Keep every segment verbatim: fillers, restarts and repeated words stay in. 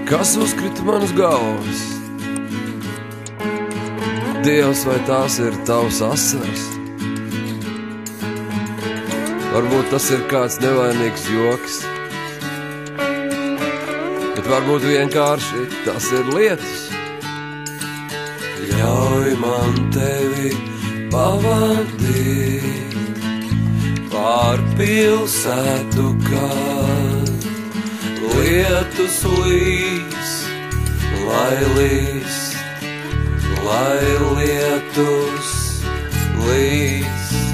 Kas uzkrita manas galvas? Dievs, vai tās ir tavs asaras? Varbūt tas ir kāds nevainīgs joks, bet varbūt vienkārši tas ir lietus. Ļauj man tevi pavadīt pār pilsētu, kad lietus līs, lai līs, lai lietus līs.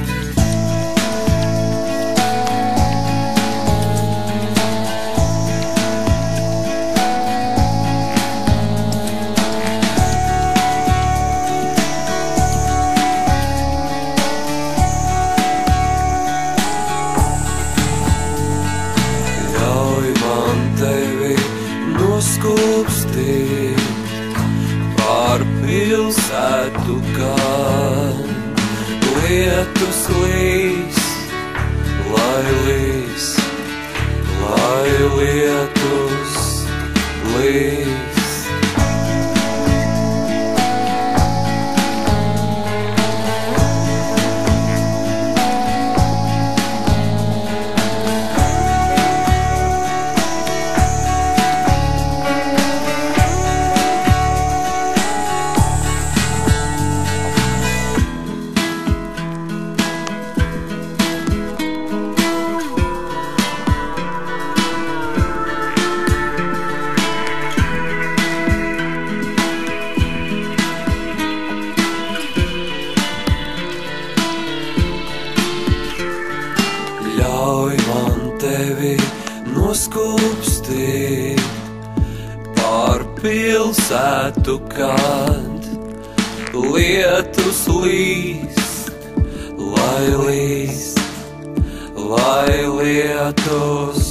Tevi noskūpstīt pār pilsētu, kad lietus līs, lai līs, lai lietus līs. Ļauj man tevi noskūpstīt pār pilsētu, kad lietus līs, lai līs, lai lietus